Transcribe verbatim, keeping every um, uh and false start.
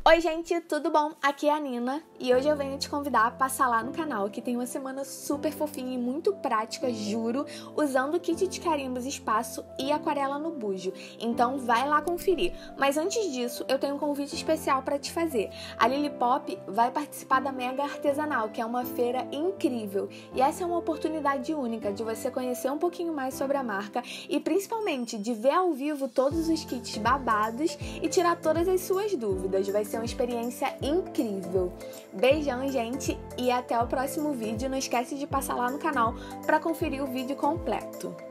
Oi gente, tudo bom? Aqui é a Nina e hoje eu venho te convidar a passar lá no canal que tem uma semana super fofinha e muito prática, juro, usando kit de carimbos, espaço e aquarela no bujo. Então vai lá conferir. Mas antes disso, eu tenho um convite especial para te fazer. A Lilipop vai participar da Mega Artesanal, que é uma feira incrível. E essa é uma oportunidade única de você conhecer um pouquinho mais sobre a marca e principalmente de ver ao vivo todos os kits babados e tirar todas as suas dúvidas. Vai ser uma experiência incrível. Beijão, gente, e até o próximo vídeo. Não esquece de passar lá no canal para conferir o vídeo completo.